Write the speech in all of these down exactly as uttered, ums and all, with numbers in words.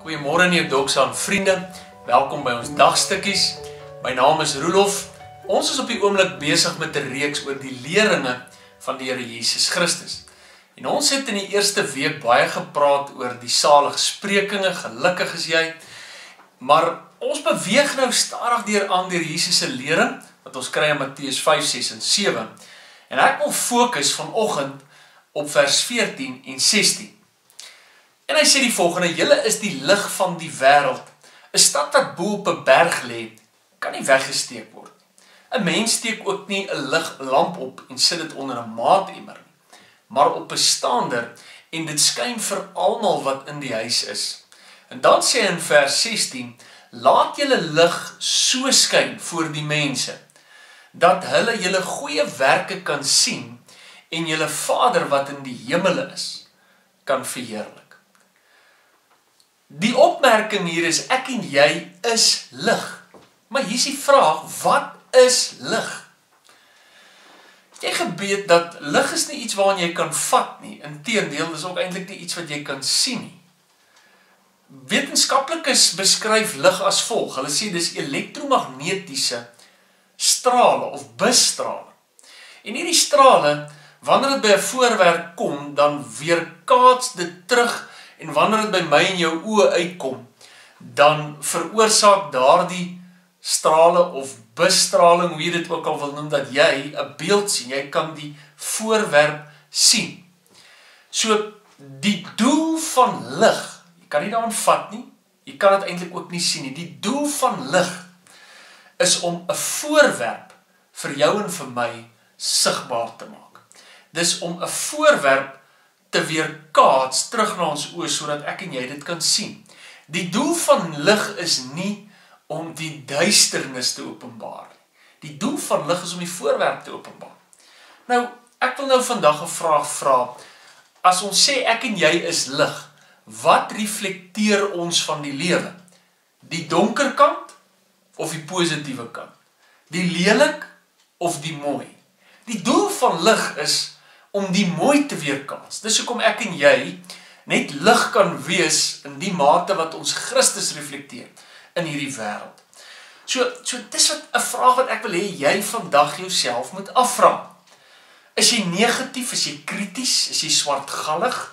Goeiemôre in jou Doxa en vriende. Welkom by ons dagstukkies. My naam is Roelof. Ons is op die oomblik besig met 'n reeks oor die leringe van die Here Jesus Christus. En ons het in die eerste week baie gepraat oor die saligsprekinge, gelukkig is jy. Maar ons beweeg nou stadig deur aan deur Jesus se lering wat ons kry in Matteus vyf, ses en sewe. En ek wil fokus vanoggend op vers veertien en sestien. En hy sê die volgende: julle is die lig van die wêreld. 'n Stad wat bo op 'n berg lê, kan nie weggesteek word. 'n Mens steek ook nie 'n liglamp op en sit dit onder 'n maatemmer nie, maar op 'n staander, en dit skyn vir almal wat in die huis is. En dan sê hy in vers sestien: laat julle lig so skyn voor die mense, dat hulle julle goeie werke kan sien en julle Vader wat in die hemele is, kan verheerlik. Die opmerking hier is, ek en jy is lig. Maar hier is die vraag, wat is lig? Het jy geweet dat lig is nie iets waaraan jy kan vat nie. Inteendeel, is ook eintlik nie iets wat jy kan sien nie. Wetenskaplikes beskryf lig as volg. Hulle sê dis elektromagnetiese strale of busstrale. En hierdie strale, wanneer dit by 'n voorwerp kom, dan weerkaats dit terug. En wanneer dit by my en jou oë uitkom, dan veroorsaak daardie strale of busstraling, hoe jy dit ook al wil noem, dat jy 'n beeld sien, jy kan die voorwerp sien. So, die doel van lig, jy kan nie daaraan vat nie, jy kan dit eintlik ook nie sien nie, die doel van lig is om 'n voorwerp vir jou en vir my sigbaar te maak. Dis om 'n voorwerp te weerkaats terug na ons oë, sodat ek en jy dit kan sien. Die doel van lig is nie om die duisternis te openbaar. Die doel van lig is om die voorwerp te openbaar. Nou, ek wil nou vandag 'n vraag vra. As ons sê ek en jy is lig, wat reflekteer ons van die lewe? Die donker kant of die positiewe kant? Die lelik of die mooi? Die doel van lig is om die mooi te weerkaats. Dis hoekom ek en jy net lig kan wees in die mate wat ons Christus reflekteer in hierdie wêreld. So, so dis wat 'n vraag wat ek wil hê jy vandag jouself moet afvra. Is jy negatief, is jy krities, is jy swartgallig?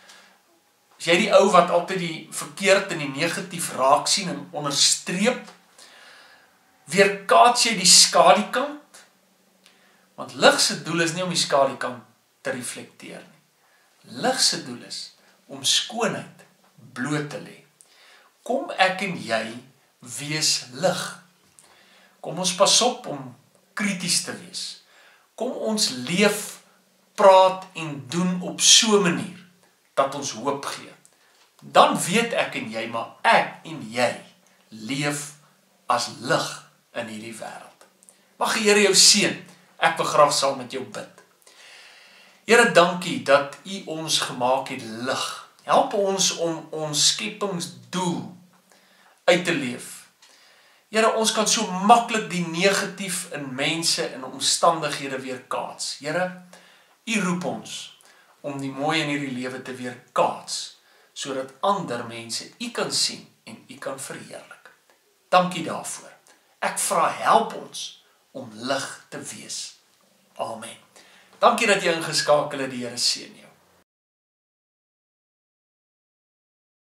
Is jy die ou wat altyd die verkeerd en die negatief raak sien en onderstreep? Weerkaats jy die skadukant? Want lig se doel is nie om die skadukant te reflekteer nie. Lig se doel is om skoonheid bloot te lê. Kom ek en jy wees lig. Kom ons pas op om krities te wees. Kom ons leef, praat en doen op so 'n manier dat ons hoop gee. Dan weet ek en jy, maar ek en jy leef as lig in hierdie wêreld. Mag die Here jou seën. Ek wil graag saam met jou bid. Here, dankie dat U ons gemaak het lig. Help ons om ons skepingsdoel uit te leef. Here, ons kan so maklik die negatief in mense en omstandighede weerkaats. Here, U roep ons om die mooi in hierdie lewe te weerkaats, sodat ander mense U kan sien en U kan verheerlik. Dankie daarvoor. Ek vra, help ons om lig te wees. Amen. Dankie dat jy ingeskakel het, die Here seën jou.